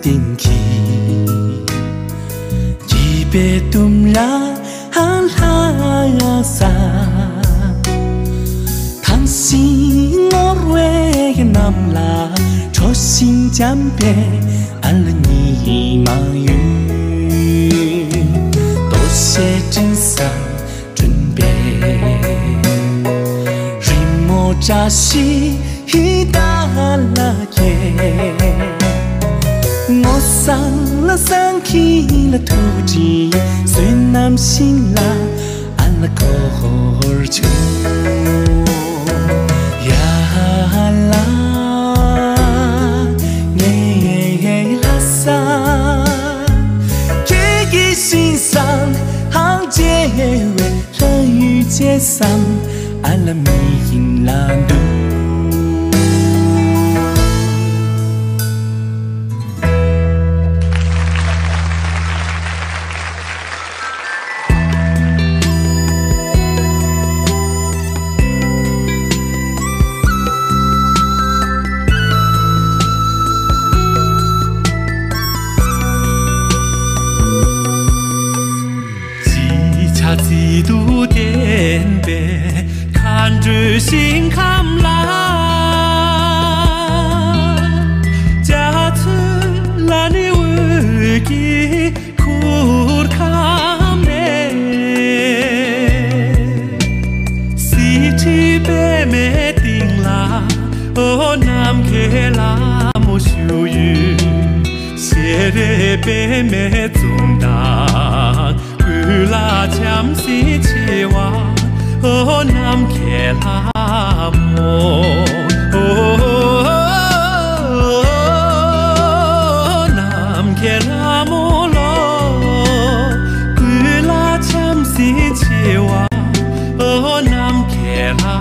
tình khi chỉ biết tum la han ha sa tháng sinh ngor quê nam la cho sinh chăm bé anh là nhị mà yêu tôi sẽ chân sang chuẩn bị rim một cha si hi ta là kề ngõ sang là sang khi là thu chi xuyên nam sinh là anh là cô hồn chú ya la nghe là sa cái gì sinh sang hàng chế về lời yu chế sang anh là mình là đúng几度颠簸，看着心看来，家村那里为给苦看呢，西去北没定啦，哦南开啦没修雨，写的北没中当。là chăm si chi wa oh nam khe la mo nam khe la mo lo la chăm si chi wa oh nam khe la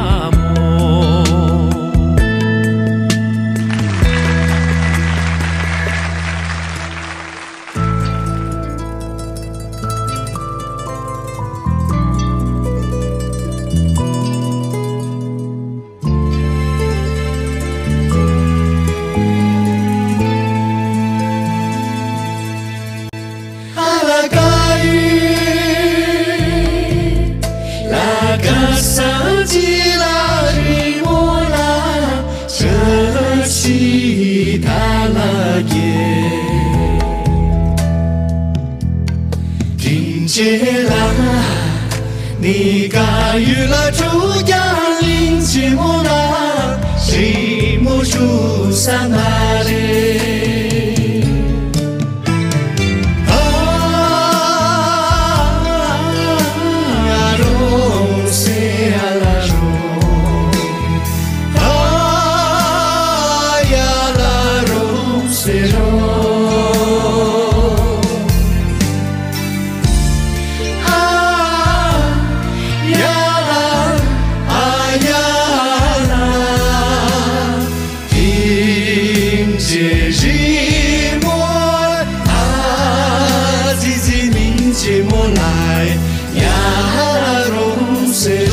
你干预了中央领节目啦，谁没出上哪里？节目来呀，荣谁？